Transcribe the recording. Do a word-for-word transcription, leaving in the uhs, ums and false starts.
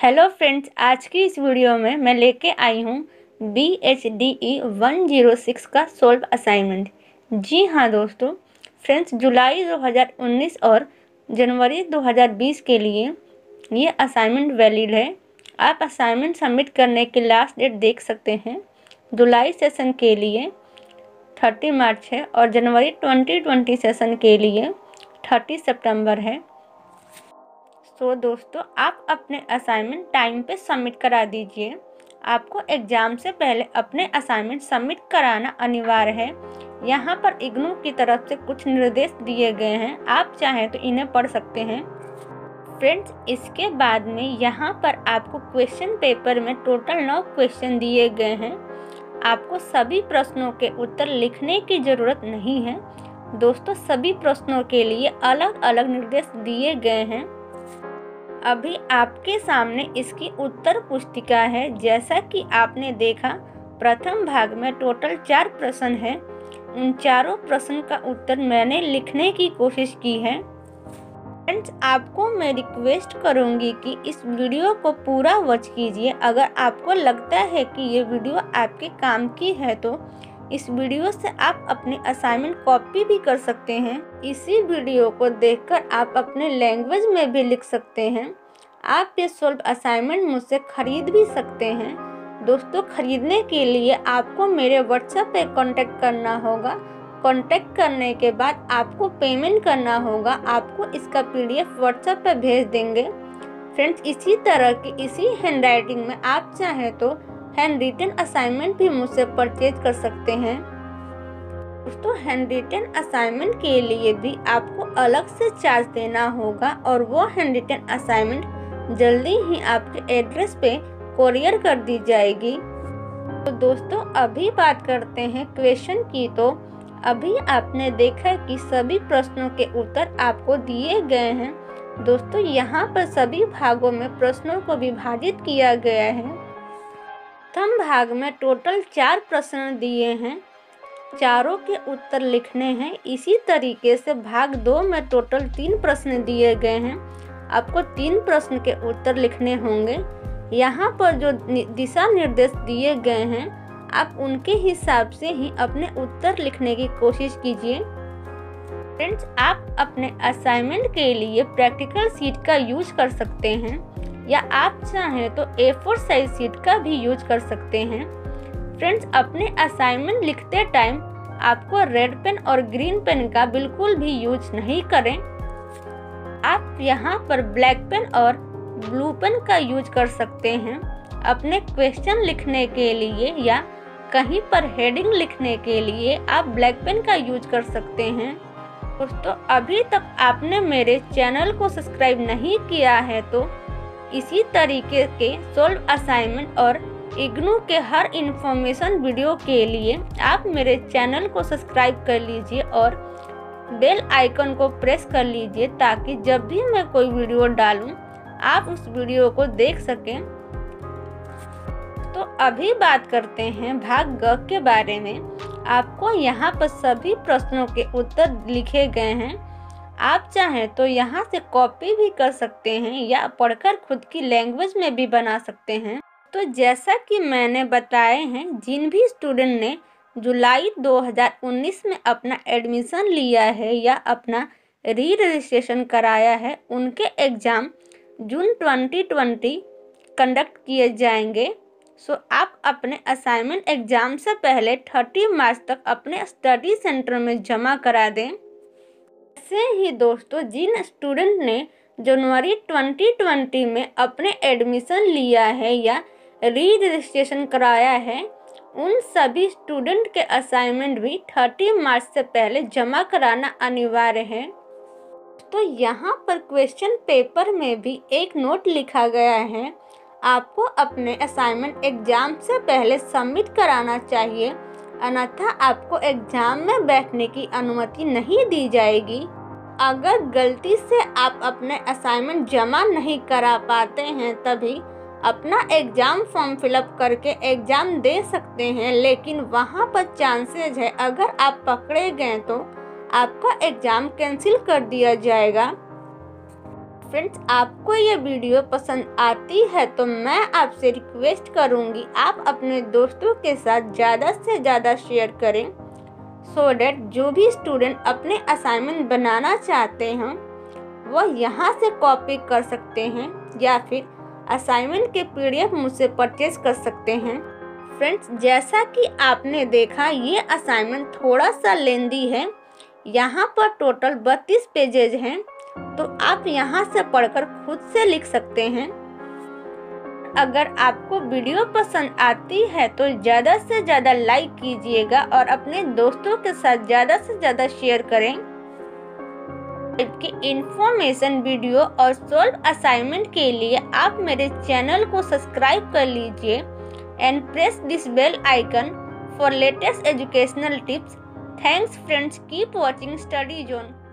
Hello friends, आज की इस वीडियो में मैं लेके आई हूँ B H D E one zero six का सोल्व असाइनमेंट। जी हाँ दोस्तों, फ्रेंड्स जुलाई दो हज़ार उन्नीस और जनवरी दो हज़ार बीस के लिए ये असाइनमेंट वैलिड है। आप असाइनमेंट सबमिट करने की लास्ट डेट देख सकते हैं। जुलाई सेशन के लिए तीस मार्च है और जनवरी ट्वेंटी ट्वेंटी सेशन के लिए तीस सितंबर है। तो so, दोस्तों आप अपने असाइनमेंट टाइम पे सबमिट करा दीजिए। आपको एग्ज़ाम से पहले अपने असाइनमेंट सबमिट कराना अनिवार्य है। यहाँ पर इग्नू की तरफ से कुछ निर्देश दिए गए हैं, आप चाहें तो इन्हें पढ़ सकते हैं। फ्रेंड्स, इसके बाद में यहाँ पर आपको क्वेश्चन पेपर में टोटल नौ क्वेश्चन दिए गए हैं। आपको सभी प्रश्नों के उत्तर लिखने की ज़रूरत नहीं है। दोस्तों, सभी प्रश्नों के लिए अलग अलग निर्देश दिए गए हैं। अभी आपके सामने इसकी उत्तर पुस्तिका है। जैसा कि आपने देखा, प्रथम भाग में टोटल चार प्रश्न है। उन चारों प्रश्न का उत्तर मैंने लिखने की कोशिश की है। फ्रेंड्स, आपको मैं रिक्वेस्ट करूंगी कि इस वीडियो को पूरा वॉच कीजिए। अगर आपको लगता है कि ये वीडियो आपके काम की है तो इस वीडियो से आप अपनी असाइनमेंट कॉपी भी कर सकते हैं। इसी वीडियो को देखकर आप अपने लैंग्वेज में भी लिख सकते हैं। आप ये सोल्व असाइनमेंट मुझसे खरीद भी सकते हैं। दोस्तों, खरीदने के लिए आपको मेरे व्हाट्सएप पे कांटेक्ट करना होगा। कांटेक्ट करने के बाद आपको पेमेंट करना होगा। आपको इसका पीडीएफ व्हाट्सएप पे भेज देंगे। फ्रेंड्स, इसी तरह की इसी हैंडराइटिंग में आप चाहें तो हैंड रिटन असाइनमेंट भी मुझसे परचेज कर सकते हैं। दोस्तों, हैंड रिटन असाइनमेंट के लिए भी आपको अलग से चार्ज देना होगा और वो हैंड रिटन असाइनमेंट जल्दी ही आपके एड्रेस पे कोरियर कर दी जाएगी। तो दोस्तों, अभी बात करते हैं क्वेश्चन की। तो अभी आपने देखा कि सभी प्रश्नों के उत्तर आपको दिए गए हैं। दोस्तों, यहाँ पर सभी भागों में प्रश्नों को विभाजित किया गया है। प्रथम भाग में टोटल चार प्रश्न दिए हैं, चारों के उत्तर लिखने हैं। इसी तरीके से भाग दो में टोटल तीन प्रश्न दिए गए हैं। आपको तीन प्रश्न के उत्तर लिखने होंगे। यहाँ पर जो दिशा निर्देश दिए गए हैं, आप उनके हिसाब से ही अपने उत्तर लिखने की कोशिश कीजिए। फ्रेंड्स, आप अपने असाइनमेंट के लिए प्रैक्टिकल शीट का यूज कर सकते हैं या आप चाहें तो ए फोर साइज शीट का भी यूज कर सकते हैं। फ्रेंड्स, अपने असाइनमेंट लिखते टाइम आपको रेड पेन और ग्रीन पेन का बिल्कुल भी यूज नहीं करें। आप यहाँ पर ब्लैक पेन और ब्लू पेन का यूज कर सकते हैं अपने क्वेश्चन लिखने के लिए, या कहीं पर हेडिंग लिखने के लिए आप ब्लैक पेन का यूज कर सकते हैं। दोस्तों, अभी तक आपने मेरे चैनल को सब्सक्राइब नहीं किया है तो इसी तरीके के सोल्व असाइनमेंट और इग्नू के हर इंफॉर्मेशन वीडियो के लिए आप मेरे चैनल को सब्सक्राइब कर लीजिए और बेल आइकन को प्रेस कर लीजिए, ताकि जब भी मैं कोई वीडियो डालूं आप उस वीडियो को देख सकें। तो अभी बात करते हैं भाग ग के बारे में। आपको यहाँ पर सभी प्रश्नों के उत्तर लिखे गए हैं। आप चाहें तो यहाँ से कॉपी भी कर सकते हैं या पढ़कर खुद की लैंग्वेज में भी बना सकते हैं। तो जैसा कि मैंने बताए हैं, जिन भी स्टूडेंट ने जुलाई दो हज़ार उन्नीस में अपना एडमिशन लिया है या अपना री रजिस्ट्रेशन कराया है, उनके exam June twenty twenty conduct किए जाएंगे। सो आप अपने असाइनमेंट एग्ज़ाम से पहले तीस मार्च तक अपने स्टडी सेंटर में जमा करा दें। ऐसे ही दोस्तों, जिन स्टूडेंट ने जनवरी ट्वेंटी ट्वेंटी में अपने एडमिशन लिया है या री रजिस्ट्रेशन कराया है, उन सभी स्टूडेंट के असाइनमेंट भी तीस मार्च से पहले जमा कराना अनिवार्य है। तो यहाँ पर क्वेश्चन पेपर में भी एक नोट लिखा गया है, आपको अपने असाइनमेंट एग्जाम से पहले सबमिट कराना चाहिए, अन्यथा आपको एग्जाम में बैठने की अनुमति नहीं दी जाएगी। अगर गलती से आप अपने असाइनमेंट जमा नहीं करा पाते हैं, तभी अपना एग्ज़ाम फॉर्म फिलअप करके एग्ज़ाम दे सकते हैं, लेकिन वहाँ पर चांसेस है अगर आप पकड़े गए तो आपका एग्ज़ाम कैंसिल कर दिया जाएगा। फ्रेंड्स, आपको ये वीडियो पसंद आती है तो मैं आपसे रिक्वेस्ट करूंगी आप अपने दोस्तों के साथ ज़्यादा से ज़्यादा शेयर करें, सो डैट जो भी स्टूडेंट अपने असाइनमेंट बनाना चाहते हैं वह यहाँ से कॉपी कर सकते हैं या फिर असाइनमेंट के पीडीएफ मुझसे परचेज कर सकते हैं। फ्रेंड्स, जैसा कि आपने देखा ये असाइनमेंट थोड़ा सा लेंदी है। यहाँ पर टोटल बत्तीस पेजेज हैं, तो आप यहाँ से पढ़कर खुद से लिख सकते हैं। अगर आपको वीडियो पसंद आती है तो ज़्यादा से ज़्यादा लाइक कीजिएगा और अपने दोस्तों के साथ ज़्यादा से ज़्यादा शेयर करें। की इंफॉर्मेशन वीडियो और सॉल्व असाइनमेंट के लिए आप मेरे चैनल को सब्सक्राइब कर लीजिए and press this bell icon for latest educational tips. Thanks friends, keep watching study zone.